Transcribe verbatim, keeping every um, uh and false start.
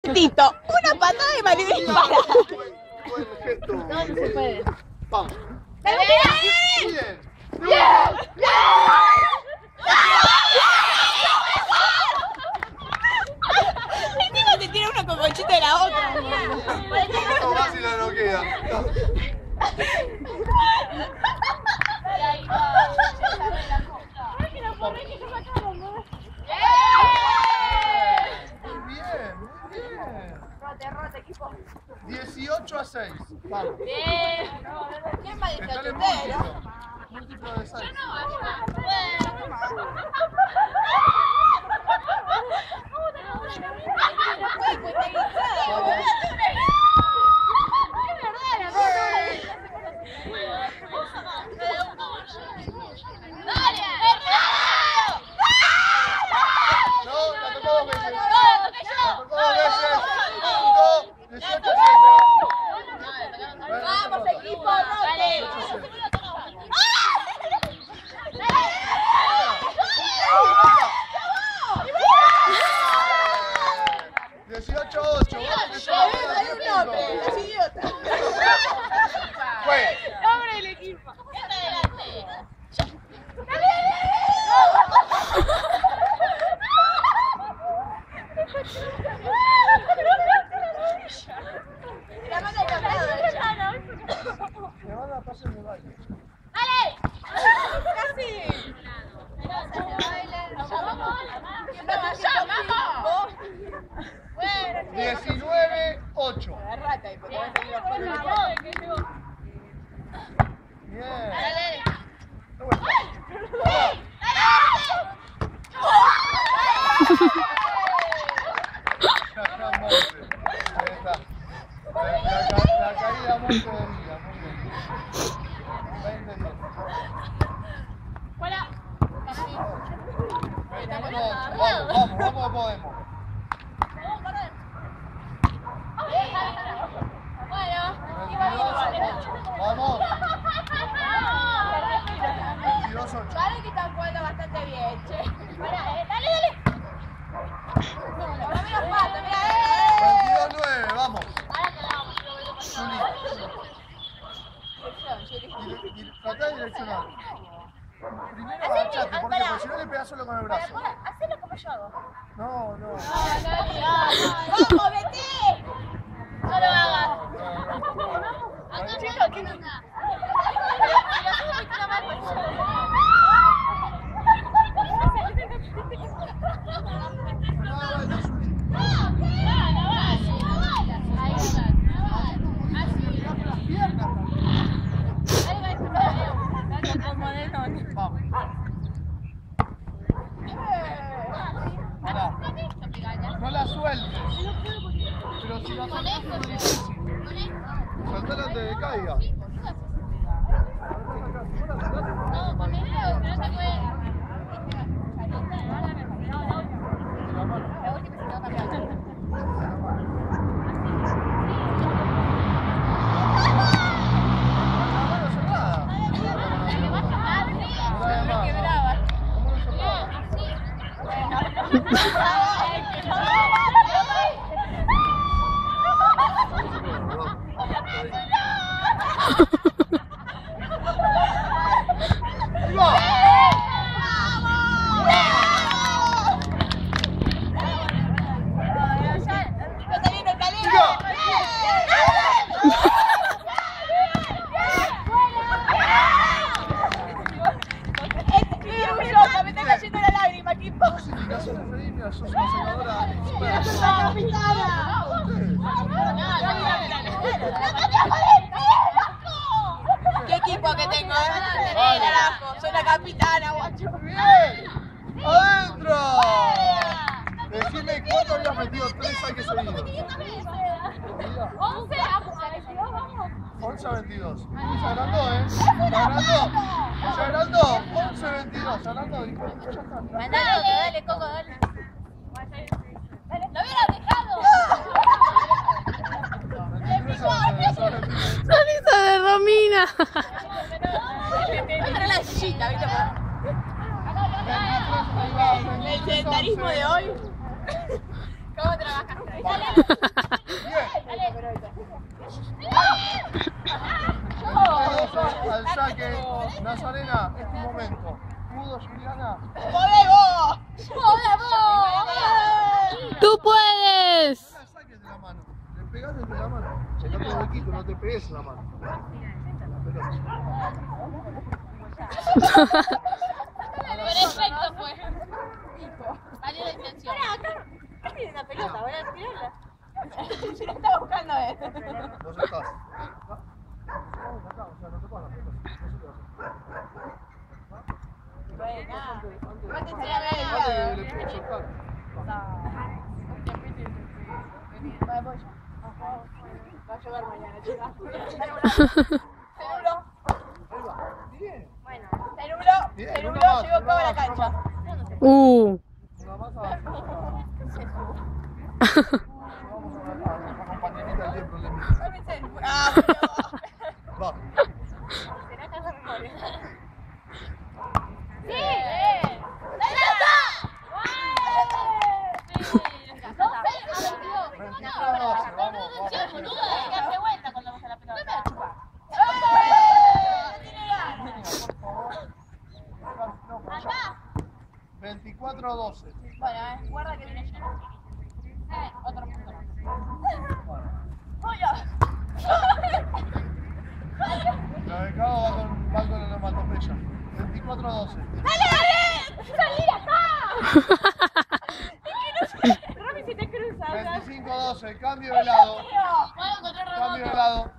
Tito, una patada de Manu dispara. Buen gesto. No, no se puede. Vamos. ¡Bien! Bien. ¡Bien! El tipo te tira una cocochita de la otra. Ahora sí la noquea. Muy bien, muy bien. Rote, rote, equipo. dieciocho a seis. Vamos. Bien. ¿Quién va a Está dieciocho? en Usted, ¿no? múltiplo. Múltiplo de seis. No, la tocó dos veces. La tocó dos veces. Punto. dieciocho a siete. Vamos, equipo, Rote. dieciocho a ocho. Hay un nombre, las idiotas. Fue. Nombre del equipo. La mano de campeón. Me van a pasar de baile. Casi. diecinueve a ocho. Agarrate ahí, porque vas a salir a jugar. Bien. Dale. De vuelta. Acá Monte. Ahí está. La, ca- la caída Monte de vida. Muy bien. veinte diez. Fuera. Metámonos ocho. Vamos, vamos, vamos que podemos. Bueno, veintidós ocho. Vamos. veintidós ocho. Vale que están jugando bastante bien, che. Pará, eh, dale, dale. Ahora mira los patos, mira, eh. veintidós nueve. Vamos. Juli. Y, y tratá de direccionar. Primero agachate, porque por si no le pegás solo con el brazo. Hacelo como yo hago. No, no. ¡Vamos, vete! no lo hagas. Chico, ¿qué no? Vamos. Pará. No la sueltes. Pero si la sueltes es muy difícil. Soltala antes de que caiga. No, con el dedo, que no se puede. La mano. La mano cerrada. Sos una senadora experta. ¿Qué equipo que tengo? Eh, naranjo, soy la capitana, guacho. ¡Bien! ¡Adentro! Decime cuánto habías metido tres saques seguidos. once a veintidós, vamos. once a veintidós. Se agrandó, ¿eh? Se agrandó. Se agrandó. once a veintidós. Se agrandó. Dijo, ya está. Mandale, dale, Coco, dale. ¡Lo hubiera dejado! Sonrisa de Romina. Voy a la sillita, ¿viste? El sedentarismo de hoy. ¿Cómo trabajas? Al saque, Nazarena, es tu momento. ¿Pudo, Juliana? ¡Podemos! ¡Tú puedes! No la saques de la mano. Le pegas desde la mano. Sacate el huequito, no te pegues en la mano. Perfecto fue. Valió la intención. Acá tiene una pelota, voy a tirarla. Si la está buscando él. Vos estás. Vamos acá, o sea, no te pagas. Buena. Antes de le puedo soltar. Va a llover mañana, chicas. Cerulo. Ahí va. Bien. Bueno, Cerulo. Bien, Cerulo una más, llegó una acá a la más, cancha. Uh. Una más abajo. Vamos a la compañerita del tiempo. Ah, Va. ¿Será casa mejor? ¡Sí! veinticuatro a doce. Bueno, eh, guarda que viene lleno. Eh, otro punto. La becado va con, va con la onomatopeya. veinticuatro a doce. ¡Dale, dale! ¡Salí de acá! Rami, si te cruzas. veinticinco a doce. Cambio de lado. Puedo encontrar Cambio de rebote. lado.